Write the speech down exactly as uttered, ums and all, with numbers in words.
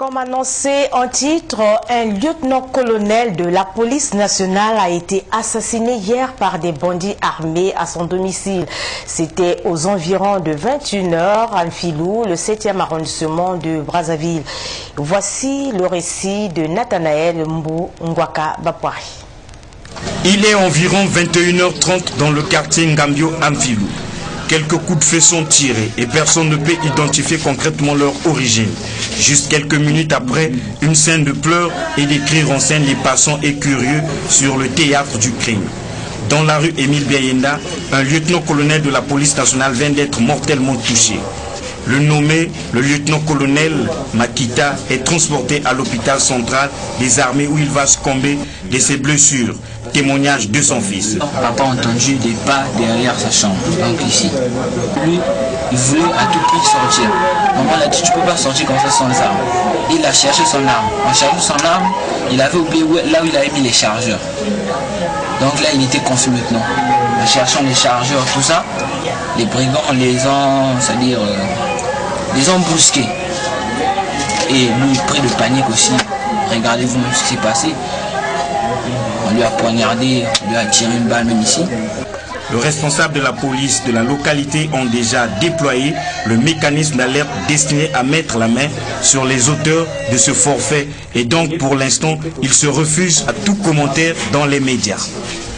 Comme annoncé en titre, un lieutenant-colonel de la police nationale a été assassiné hier par des bandits armés à son domicile. C'était aux environs de vingt et une heures à Mfilou, le septième arrondissement de Brazzaville. Voici le récit de Nathanaël Mbou Ngwaka Bapouari. Il est environ vingt et une heures trente dans le quartier Ngambio à Mfilou. Quelques coups de feu sont tirés et personne ne peut identifier concrètement leur origine. Juste quelques minutes après, une scène de pleurs et des cris renseignent les passants et curieux sur le théâtre du crime. Dans la rue Émile Biayenda, un lieutenant-colonel de la police nationale vient d'être mortellement touché. Le nommé, le lieutenant-colonel Makita, est transporté à l'hôpital central des armées où il va succomber de ses blessures. Témoignage de son fils. Papa a entendu des pas derrière sa chambre, donc ici. Lui, il voulait à tout prix sortir. Maman l'a dit, tu ne peux pas sortir comme ça sans arme. Il a cherché son arme. En cherchant son arme, il avait oublié là où il avait mis les chargeurs. Donc là, il était confus maintenant. En cherchant les chargeurs, tout ça, les brigands les ont, c'est-à-dire, euh, les ont brusqués. Et lui, pris de panique aussi. Regardez-vous même ce qui s'est passé. On lui a poignardé, on lui a tiré une balle même ici. Le responsable de la police de la localité ont déjà déployé le mécanisme d'alerte destiné à mettre la main sur les auteurs de ce forfait. Et donc pour l'instant, il se refuse à tout commentaire dans les médias.